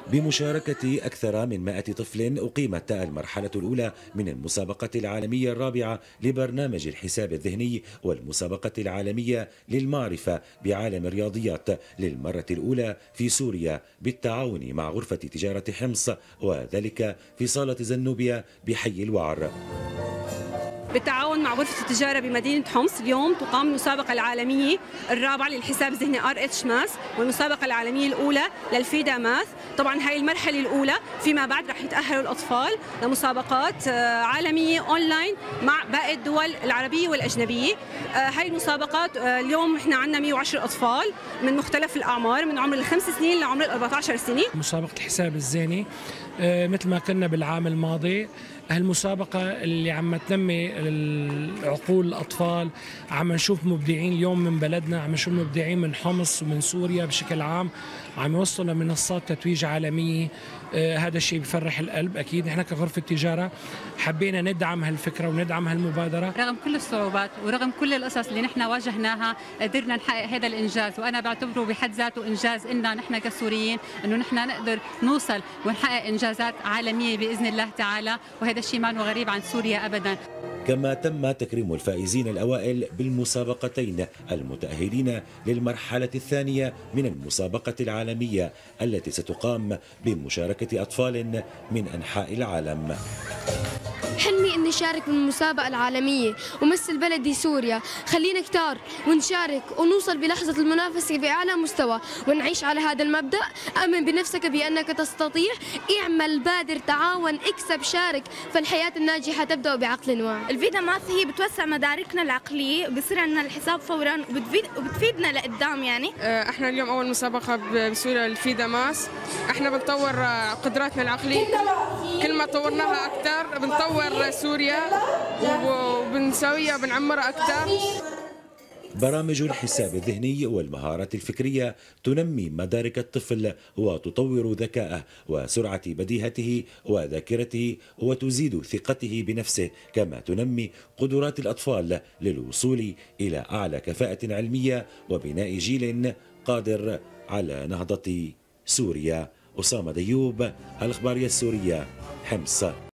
بمشاركة أكثر من 100 طفل أقيمت المرحلة الأولى من المسابقة العالمية الرابعة لبرنامج الحساب الذهني والمسابقة العالمية للمعرفة بعالم الرياضيات للمرة الأولى في سوريا بالتعاون مع غرفة تجارة حمص، وذلك في صالة زنوبيا بحي الوعر. بالتعاون مع غرفة التجارة بمدينة حمص اليوم تقام المسابقة العالمية الرابعة للحساب الذهني RH ماث، والمسابقة العالمية الأولى للفيدا ماث. طبعا هاي المرحلة الأولى، فيما بعد رح يتأهلوا الأطفال لمسابقات عالمية أونلاين مع باقي الدول العربية والأجنبية. هاي المسابقات اليوم احنا عندنا 110 أطفال من مختلف الأعمار، من عمر ال5 سنين لعمر ال14 سنة. مسابقة الحساب الذهني مثل ما كنا بالعام الماضي، هالمسابقة اللي عم تنمي عقول الأطفال، عم نشوف مبدعين اليوم من بلدنا، عم نشوف مبدعين من حمص ومن سوريا بشكل عام، عم يوصلوا لمنصات تتويج عالمية. هذا الشيء بفرح القلب. أكيد نحن كغرفة تجارة حبينا ندعم هالفكرة وندعم هالمبادرة. رغم كل الصعوبات ورغم كل القصص اللي نحن واجهناها قدرنا نحقق هذا الإنجاز، وأنا بعتبره بحد ذاته إنجاز إننا نحن كسوريين إنه نحن نقدر نوصل ونحقق إنجازات عالمية بإذن الله تعالى، وهذا الشيء ما غريب عن سوريا أبدا. كما تم تكريم الفائزين الأوائل بالمسابقتين المتأهلين للمرحلة الثانية من المسابقة العالمية التي ستقام بمشاركة أطفال من أنحاء العالم. حلمي اني اشارك بالمسابقه العالميه ومثل بلدي سوريا. خلينا كتار ونشارك ونوصل بلحظه المنافسه باعلى مستوى ونعيش على هذا المبدا. امن بنفسك بانك تستطيع، اعمل، بادر، تعاون، اكسب، شارك، فالحياه الناجحه تبدا بعقل واعي. الفيدا ماث هي بتوسع مداركنا العقليه وبصير عندنا الحساب فورا وبتفيدنا لقدام. يعني احنا اليوم اول مسابقه بسوريا الفيدا ماث. احنا بنطور قدراتنا العقليه، كل ما طورناها اكثر بنطور سوريا وبنسويها وبنعمرها أكثر. برامج الحساب الذهني والمهارات الفكرية تنمي مدارك الطفل وتطور ذكاءه وسرعة بديهته وذاكرته وتزيد ثقته بنفسه، كما تنمي قدرات الأطفال للوصول إلى أعلى كفاءة علمية وبناء جيل قادر على نهضة سوريا. أسامة ديوب، الإخبارية السورية، حمص.